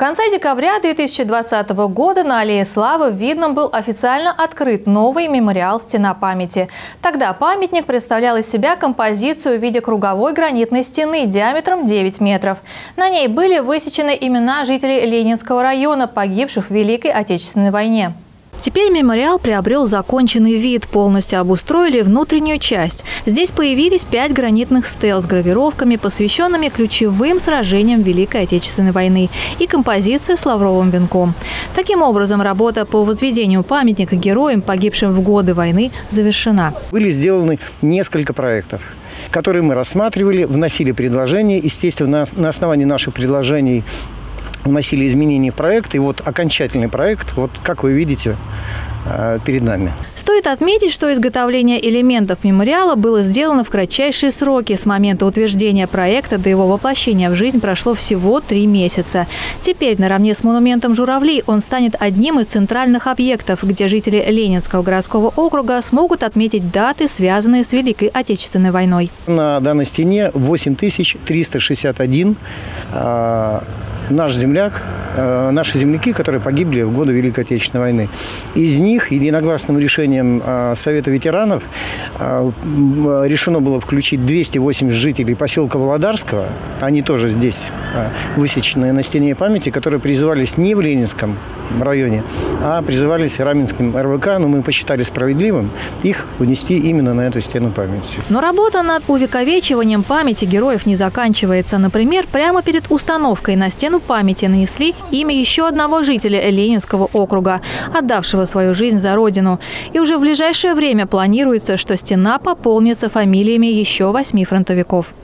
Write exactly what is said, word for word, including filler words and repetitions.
конце декабря две тысячи двадцатого года на Аллее Славы в Видном был официально открыт новый мемориал «Стена памяти». Тогда памятник представлял из себя композицию в виде круговой гранитной стены диаметром девять метров. На ней были высечены имена жителей Ленинского района, погибших в Великой Отечественной войне. Теперь мемориал приобрел законченный вид, полностью обустроили внутреннюю часть. Здесь появились пять гранитных стел с гравировками, посвященными ключевым сражениям Великой Отечественной войны, и композиция с лавровым венком. Таким образом, работа по возведению памятника героям, погибшим в годы войны, завершена. Были сделаны несколько проектов, которые мы рассматривали, вносили предложения. Естественно, на основании наших предложений вносили изменения в проект, и вот окончательный проект, вот как вы видите, перед нами. Стоит отметить, что изготовление элементов мемориала было сделано в кратчайшие сроки. С момента утверждения проекта до его воплощения в жизнь прошло всего три месяца. Теперь наравне с монументом журавлей он станет одним из центральных объектов, где жители Ленинского городского округа смогут отметить даты, связанные с Великой Отечественной войной. На данной стене восемь тысяч триста шестьдесят один э, наш земляк, э, наши земляки, которые погибли в годы Великой Отечественной войны. Из них единогласным решением Совета ветеранов решено было включить двести восемьдесят жителей поселка Володарского, они тоже здесь высеченные на стене памяти, которые призывались не в Ленинском районе, а призывались Раменским эр вэ ка, но мы посчитали справедливым их внести именно на эту стену памяти. Но работа над увековечиванием памяти героев не заканчивается. Например, прямо перед установкой на стену памяти нанесли имя еще одного жителя Ленинского округа, отдавшего свою жизнь за родину. И уже в ближайшее время планируется, что стена пополнится фамилиями еще восьми фронтовиков.